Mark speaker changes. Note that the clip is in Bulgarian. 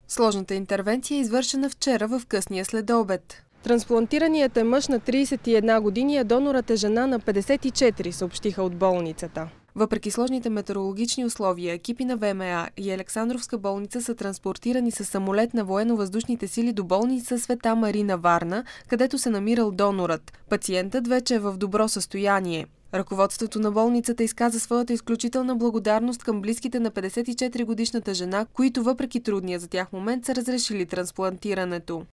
Speaker 1: Сложната интервенция е извършена вчера в късния следобед.
Speaker 2: Трансплантираният е мъж на 31 години, а донорът е жена на 54, съобщиха от болницата.
Speaker 1: Въпреки сложните метеорологични условия, екипи на ВМА и Александровска болница са транспортирани със самолет на военно-въздушните сили до болница Света Марина, Варна, където се намирал донорът. Пациентът вече е в добро състояние. Ръководството на болницата изказа своята изключителна благодарност към близките на 54-годишната жена, които въпреки трудния за тях момент са разрешили трансплантирането.